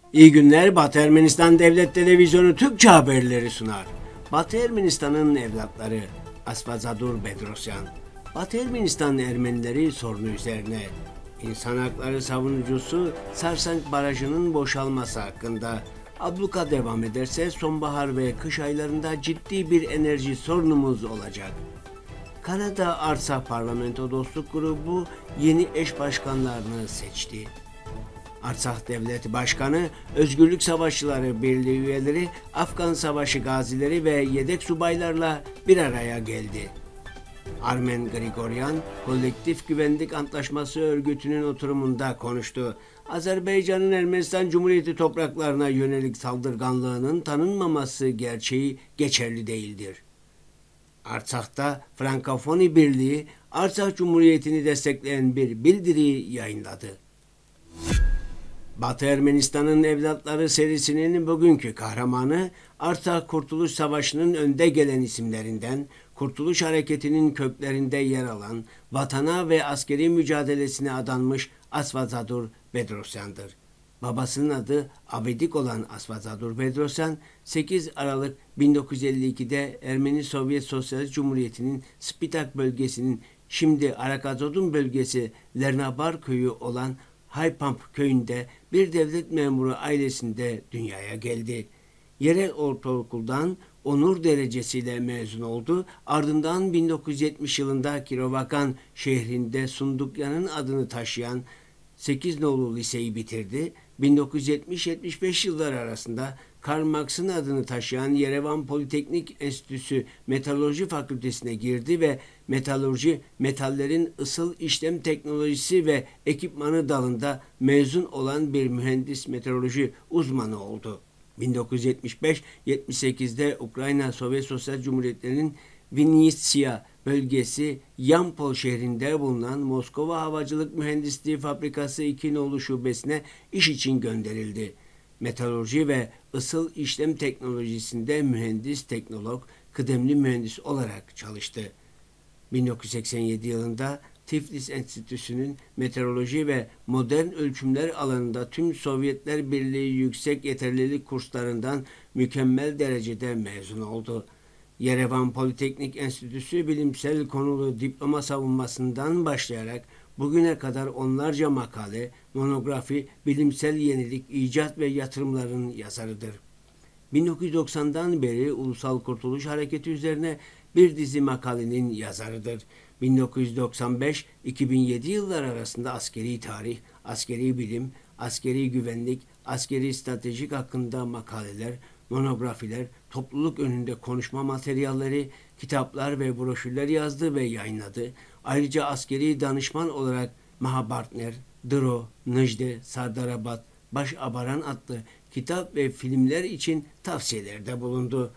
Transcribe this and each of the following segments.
İyi günler. Batı Ermenistan Devlet Televizyonu Türkçe haberleri sunar. Batı Ermenistan'ın evlatları Asfazadur Bedrosyan. Batı Ermenistan Ermenileri sorunu üzerine insan hakları savunucusu Sarsank Barajı'nın boşalması hakkında abluka devam ederse sonbahar ve kış aylarında ciddi bir enerji sorunumuz olacak. Kanada Artsakh Parlamento Dostluk Grubu yeni eş başkanlarını seçti. Artsakh Devlet Başkanı, Özgürlük Savaşçıları Birliği üyeleri, Afgan Savaşı gazileri ve yedek subaylarla bir araya geldi. Armen Grigoryan, Kolektif Güvenlik Antlaşması örgütünün oturumunda konuştu. Azerbaycan'ın Ermenistan Cumhuriyeti topraklarına yönelik saldırganlığının tanınmaması gerçeği geçerli değildir. Artsak'ta Frankofoni Birliği, Artsakh Cumhuriyeti'ni destekleyen bir bildiri yayınladı. Batı Ermenistan'ın Evlatları serisinin bugünkü kahramanı, Artsakh Kurtuluş Savaşı'nın önde gelen isimlerinden, Kurtuluş Hareketi'nin köklerinde yer alan, vatana ve askeri mücadelesine adanmış Asfazadur Bedrosyan'dır. Babasının adı Abedik olan Asfazadur Bedrosyan, 8 Aralık 1952'de Ermeni Sovyet Sosyalist Cumhuriyeti'nin Spitak bölgesinin şimdi Arakazodun bölgesi Lernabar köyü olan Haypamp köyünde bir devlet memuru ailesinde dünyaya geldi. Yerel ortaokuldan onur derecesiyle mezun oldu. Ardından 1970 yılında Kirovakan şehrinde Sundukyan'ın adını taşıyan 8 nolu liseyi bitirdi. 1970-75 yılları arasında Karl Marx'ın adını taşıyan Yerevan Politeknik Enstitüsü Metalurji Fakültesine girdi ve metalurji, metallerin ısıl işlem teknolojisi ve ekipmanı dalında mezun olan bir mühendis meteoroloji uzmanı oldu. 1975-78'de Ukrayna Sovyet Sosyal Cumhuriyeti'nin Vinnytsia bölgesi Yampol şehrinde bulunan Moskova Havacılık Mühendisliği Fabrikası 2 nolu şubesine iş için gönderildi. Metalurji ve ısıl işlem teknolojisinde mühendis, teknolog, kıdemli mühendis olarak çalıştı. 1987 yılında Tiflis Enstitüsü'nün meteoroloji ve modern ölçümler alanında tüm Sovyetler Birliği yüksek yeterlilik kurslarından mükemmel derecede mezun oldu. Yerevan Politeknik Enstitüsü bilimsel konulu diploma savunmasından başlayarak bugüne kadar onlarca makale, monografi, bilimsel yenilik, icat ve yatırımların yazarıdır. 1990'dan beri Ulusal Kurtuluş Hareketi üzerine bir dizi makalenin yazarıdır. 1995-2007 yılları arasında askeri tarih, askeri bilim, askeri güvenlik, askeri stratejik hakkında makaleler, monografiler, topluluk önünde konuşma materyalleri, kitaplar ve broşürler yazdı ve yayınladı. Ayrıca askeri danışman olarak Mahabhartner, Dro, Nijde, Sardarabat, Baş Abaran adlı kitap ve filmler için tavsiyelerde bulundu.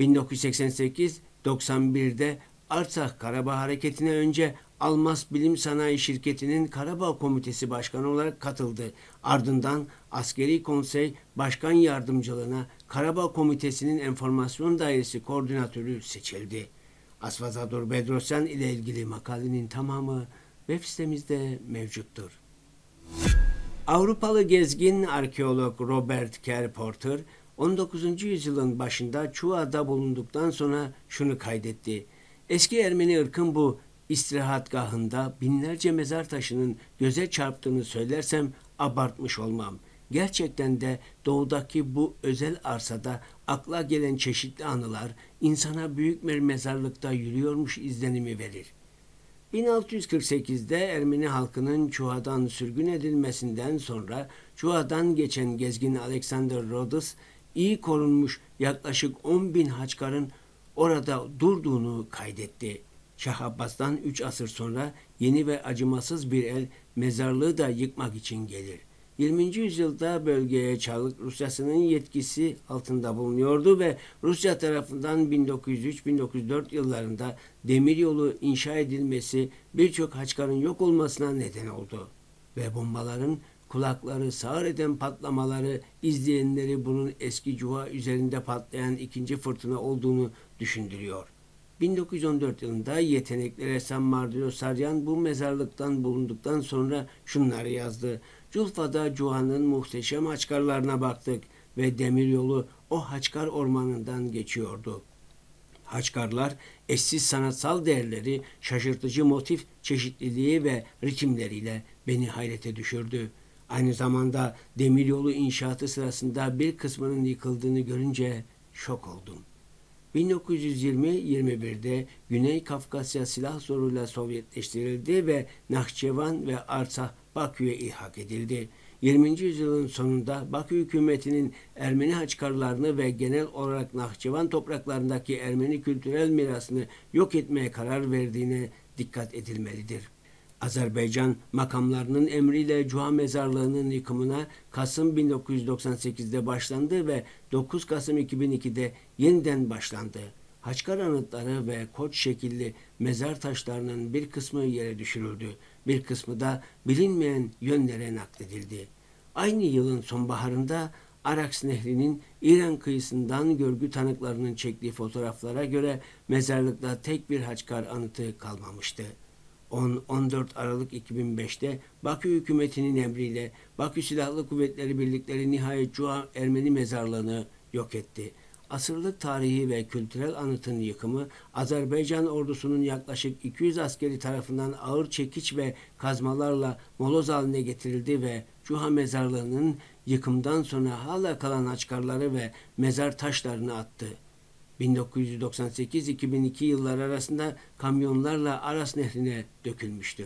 1988-91'de Artsakh Karabağ Hareketi'ne önce Almas Bilim Sanayi Şirketi'nin Karabağ Komitesi Başkanı olarak katıldı. Ardından Askeri Konsey Başkan Yardımcılığına Karabağ Komitesi'nin Enformasyon Dairesi Koordinatörü seçildi. Asfazadur Bedrosyan ile ilgili makalenin tamamı web sitemizde mevcuttur. Avrupalı gezgin arkeolog Robert Kerr Porter, 19. yüzyılın başında Çua'da bulunduktan sonra şunu kaydetti. Eski Ermeni ırkın bu istirahatgahında binlerce mezar taşının göze çarptığını söylersem abartmış olmam. Gerçekten de doğudaki bu özel arsada akla gelen çeşitli anılar insana büyük bir mezarlıkta yürüyormuş izlenimi verir. 1648'de Ermeni halkının Çua'dan sürgün edilmesinden sonra Çua'dan geçen gezgin Alexander Rhodes, iyi korunmuş yaklaşık 10.000 Haçkar'ın orada durduğunu kaydetti. Şah Abbas'tan 3 asır sonra yeni ve acımasız bir el mezarlığı da yıkmak için gelir. 20. yüzyılda bölgeye Çarlık Rusyası'nın yetkisi altında bulunuyordu ve Rusya tarafından 1903-1904 yıllarında demiryolu inşa edilmesi birçok Haçkar'ın yok olmasına neden oldu. Ve bombaların kulakları sağır eden patlamaları izleyenleri bunun eski Cuha üzerinde patlayan ikinci fırtına olduğunu düşündürüyor. 1914 yılında yetenekli ressam Mardilo Saryan bu mezarlıktan bulunduktan sonra şunları yazdı. Culfa'da Cuha'nın muhteşem haçkarlarına baktık ve demiryolu o haçkar ormanından geçiyordu. Haçkarlar eşsiz sanatsal değerleri, şaşırtıcı motif çeşitliliği ve ritimleriyle beni hayrete düşürdü. Aynı zamanda demiryolu inşaatı sırasında bir kısmının yıkıldığını görünce şok oldum. 1920-21'de Güney Kafkasya silah zoruyla Sovyetleştirildi ve Nahçıvan ve Artsakh Bakü'ye ilhak edildi. 20. yüzyılın sonunda Bakü hükümetinin Ermeni haçkarlarını ve genel olarak Nahçıvan topraklarındaki Ermeni kültürel mirasını yok etmeye karar verdiğine dikkat edilmelidir. Azerbaycan makamlarının emriyle Cuha mezarlığının yıkımına Kasım 1998'de başlandı ve 9 Kasım 2002'de yeniden başlandı. Haçkar anıtları ve koç şekilli mezar taşlarının bir kısmı yere düşürüldü, bir kısmı da bilinmeyen yönlere nakledildi. Aynı yılın sonbaharında Araks Nehri'nin İran kıyısından görgü tanıklarının çektiği fotoğraflara göre mezarlıkta tek bir Haçkar anıtı kalmamıştı. 10-14 Aralık 2005'te Bakü hükümetinin emriyle Bakü Silahlı Kuvvetleri Birlikleri nihayet Cuha Ermeni mezarlığını yok etti. Asırlık tarihi ve kültürel anıtın yıkımı Azerbaycan ordusunun yaklaşık 200 askeri tarafından ağır çekiç ve kazmalarla moloz haline getirildi ve Cuha mezarlığının yıkımdan sonra hala kalan haçkarları ve mezar taşlarını attı. 1998-2002 yılları arasında kamyonlarla Aras Nehri'ne dökülmüştür.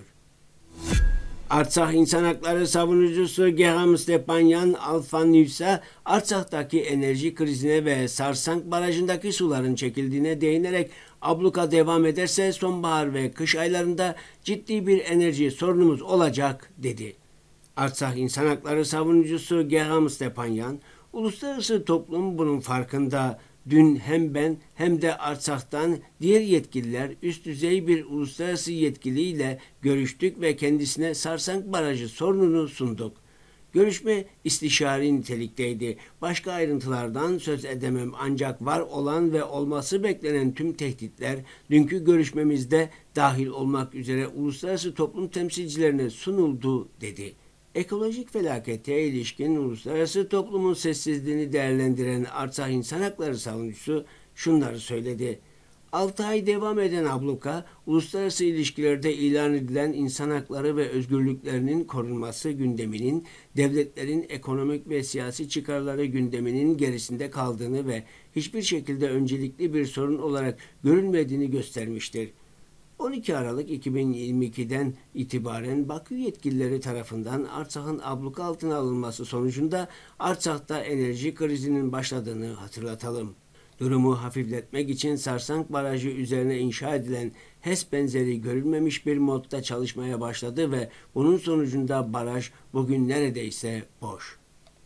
Artsakh İnsan Hakları savunucusu Geham Stepanyan Alfanivsa, Artsak'taki enerji krizine ve Sarsank Barajı'ndaki suların çekildiğine değinerek abluka devam ederse sonbahar ve kış aylarında ciddi bir enerji sorunumuz olacak dedi. Artsakh İnsan Hakları savunucusu Geham Stepanyan, uluslararası toplum bunun farkında. Dün hem ben hem de Artsak'tan diğer yetkililer üst düzey bir uluslararası yetkiliyle görüştük ve kendisine Sarsank Barajı sorununu sunduk. Görüşme istişari nitelikteydi. Başka ayrıntılardan söz edemem ancak var olan ve olması beklenen tüm tehditler dünkü görüşmemizde dahil olmak üzere uluslararası toplum temsilcilerine sunuldu dedi. Ekolojik felakete ilişkin uluslararası toplumun sessizliğini değerlendiren Artsakh İnsan Hakları savunucusu şunları söyledi. 6 ay devam eden abluka, uluslararası ilişkilerde ilan edilen insan hakları ve özgürlüklerinin korunması gündeminin, devletlerin ekonomik ve siyasi çıkarları gündeminin gerisinde kaldığını ve hiçbir şekilde öncelikli bir sorun olarak görülmediğini göstermiştir. 12 Aralık 2022'den itibaren Bakü yetkilileri tarafından Artsakh'ın abluka altına alınması sonucunda Artsak'ta enerji krizinin başladığını hatırlatalım. Durumu hafifletmek için Sarsank Barajı üzerine inşa edilen HES benzeri görülmemiş bir modda çalışmaya başladı ve bunun sonucunda baraj bugün neredeyse boş.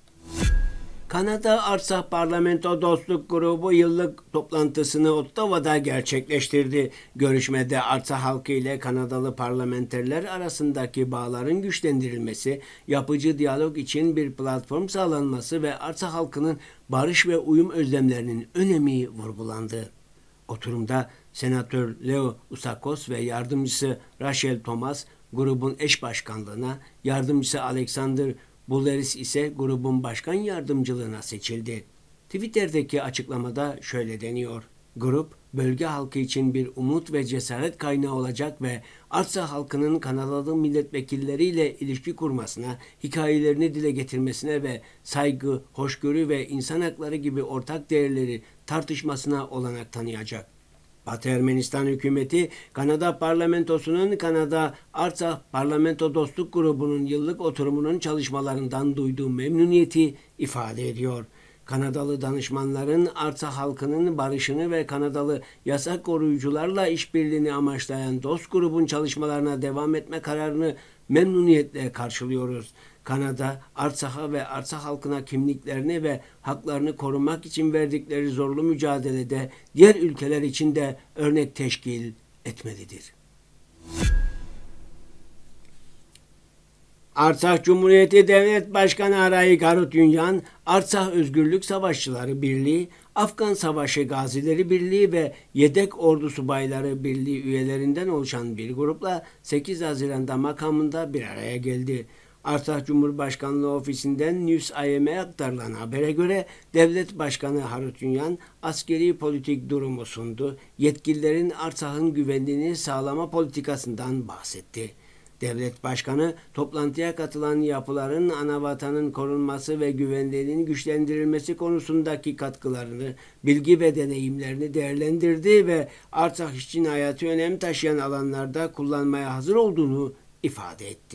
Kanada Artsakh Parlamento Dostluk Grubu yıllık toplantısını Ottawa'da gerçekleştirdi. Görüşmede Artsakh halkı ile Kanadalı parlamenterler arasındaki bağların güçlendirilmesi, yapıcı diyalog için bir platform sağlanması ve Artsakh halkının barış ve uyum özlemlerinin önemi vurgulandı. Oturumda Senatör Leo Usakos ve yardımcısı Rachel Thomas grubun eş başkanlığına, yardımcısı Alexander Bulleris ise grubun başkan yardımcılığına seçildi. Twitter'deki açıklamada şöyle deniyor. Grup, bölge halkı için bir umut ve cesaret kaynağı olacak ve Artsakh halkının Kanadalı milletvekilleriyle ilişki kurmasına, hikayelerini dile getirmesine ve saygı, hoşgörü ve insan hakları gibi ortak değerleri tartışmasına olanak tanıyacak. Batı Ermenistan hükümeti, Kanada Parlamentosu'nun Kanada Artsakh Parlamento Dostluk Grubu'nun yıllık oturumunun çalışmalarından duyduğu memnuniyeti ifade ediyor. Kanadalı danışmanların Artsakh halkının barışını ve Kanadalı yasa koruyucularla işbirliğini amaçlayan Dost grubun çalışmalarına devam etme kararını memnuniyetle karşılıyoruz. Kanada, Artsakh'a ve Artsakh halkına kimliklerini ve haklarını korumak için verdikleri zorlu mücadelede diğer ülkeler için de örnek teşkil etmelidir. Artsakh Cumhuriyeti Devlet Başkanı Arayi Garutyunyan, Artsakh Özgürlük Savaşçıları Birliği, Afgan Savaşı Gazileri Birliği ve Yedek Ordu Subayları Birliği üyelerinden oluşan bir grupla 8 Haziran'da makamında bir araya geldi. Artsakh Cumhurbaşkanlığı ofisinden News IM'e aktarılan habere göre Devlet Başkanı Harutyunyan askeri politik durumu sundu. Yetkililerin Artsakh'ın güvenliğini sağlama politikasından bahsetti. Devlet Başkanı toplantıya katılan yapıların anavatanın korunması ve güvenliğinin güçlendirilmesi konusundaki katkılarını, bilgi ve deneyimlerini değerlendirdi ve Artsakh için hayati önem taşıyan alanlarda kullanmaya hazır olduğunu ifade etti.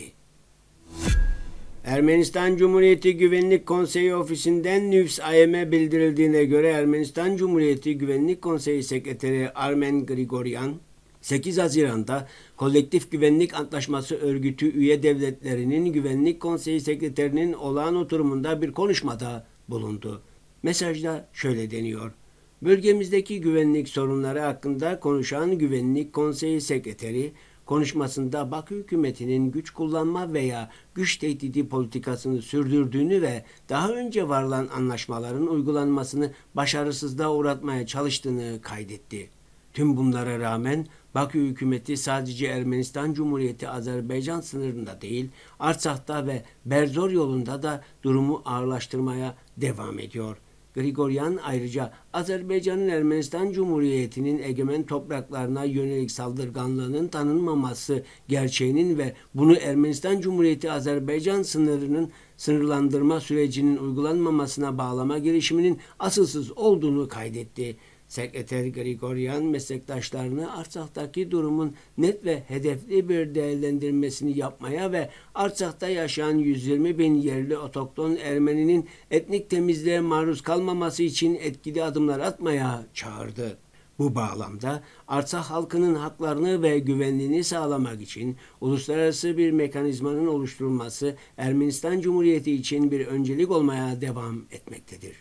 Ermenistan Cumhuriyeti Güvenlik Konseyi ofisinden News IM'e bildirildiğine göre Ermenistan Cumhuriyeti Güvenlik Konseyi Sekreteri Armen Grigoryan, 8 Haziran'da Kolektif Güvenlik Antlaşması Örgütü üye devletlerinin Güvenlik Konseyi Sekreterinin olağan oturumunda bir konuşmada bulundu. Mesajda şöyle deniyor: bölgemizdeki güvenlik sorunları hakkında konuşan Güvenlik Konseyi Sekreteri, konuşmasında Bakü hükümetinin güç kullanma veya güç tehdidi politikasını sürdürdüğünü ve daha önce varılan anlaşmaların uygulanmasını başarısızlığa uğratmaya çalıştığını kaydetti. Tüm bunlara rağmen Bakü hükümeti sadece Ermenistan Cumhuriyeti Azerbaycan sınırında değil, Artsak'ta ve Berzor yolunda da durumu ağırlaştırmaya devam ediyor. Grigoryan ayrıca Azerbaycan'ın Ermenistan Cumhuriyeti'nin egemen topraklarına yönelik saldırganlığının tanınmaması gerçeğinin ve bunu Ermenistan Cumhuriyeti Azerbaycan sınırının sınırlandırma sürecinin uygulanmamasına bağlama girişiminin asılsız olduğunu kaydetti. Sekreter Grigoryan meslektaşlarını Artsak'taki durumun net ve hedefli bir değerlendirmesini yapmaya ve Artsak'ta yaşayan 120 bin yerli otokton Ermeninin etnik temizliğe maruz kalmaması için etkili adımlar atmaya çağırdı. Bu bağlamda Artsakh halkının haklarını ve güvenliğini sağlamak için uluslararası bir mekanizmanın oluşturulması Ermenistan Cumhuriyeti için bir öncelik olmaya devam etmektedir.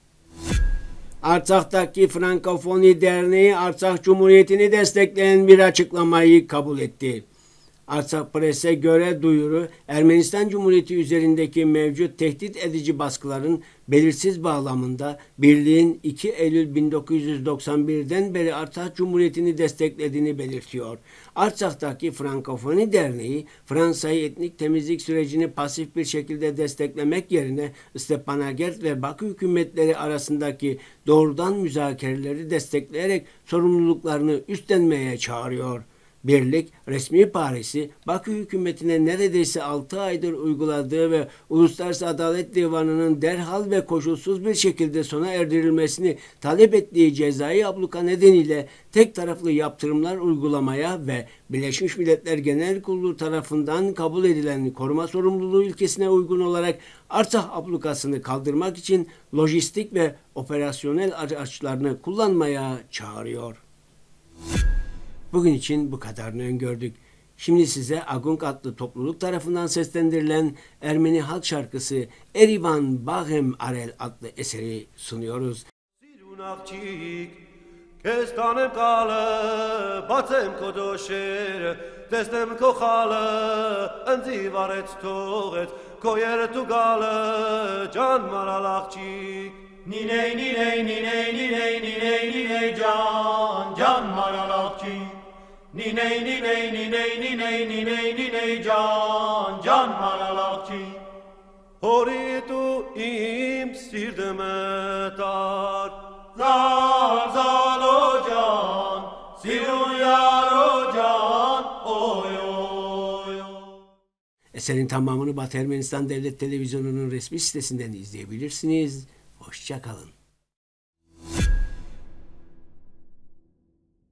Artsak'taki Frankofoni Derneği Artsakh Cumhuriyeti'ni destekleyen bir açıklamayı kabul etti. Artsakh Press'e göre duyuru, Ermenistan Cumhuriyeti üzerindeki mevcut tehdit edici baskıların belirsiz bağlamında birliğin 2 Eylül 1991'den beri Artsakh Cumhuriyeti'ni desteklediğini belirtiyor. Artsak'taki Frankofoni Derneği, Fransa'yı etnik temizlik sürecini pasif bir şekilde desteklemek yerine Stepanakert ve Bakü hükümetleri arasındaki doğrudan müzakereleri destekleyerek sorumluluklarını üstlenmeye çağırıyor. Birlik, resmi Paris'i Bakü hükümetine neredeyse 6 aydır uyguladığı ve Uluslararası Adalet Divanı'nın derhal ve koşulsuz bir şekilde sona erdirilmesini talep ettiği cezai abluka nedeniyle tek taraflı yaptırımlar uygulamaya ve Birleşmiş Milletler Genel Kurulu tarafından kabul edilen koruma sorumluluğu ilkesine uygun olarak Artsakh ablukasını kaldırmak için lojistik ve operasyonel araçlarını kullanmaya çağırıyor. Bugün için bu kadarını öngördük. Şimdi size Agung adlı topluluk tarafından seslendirilen Ermeni halk şarkısı Erivan Baghem Arel adlı eseri sunuyoruz. Kestanem kale, batem kodosher, testem kochale, enzivaret toret, koyer tugale, can maralachchik. Niney, niney, niney, niney, niney, niney, can maralachchik. Niney, niney, niney, niney, niney, niney, can maralachchik. Horitu im sirdemetar, Zal o can, sirun yar o can, oy oy oy. Eserin tamamını Batı Ermenistan Devlet Televizyonu'nun resmi sitesinden izleyebilirsiniz. Hoşça kalın.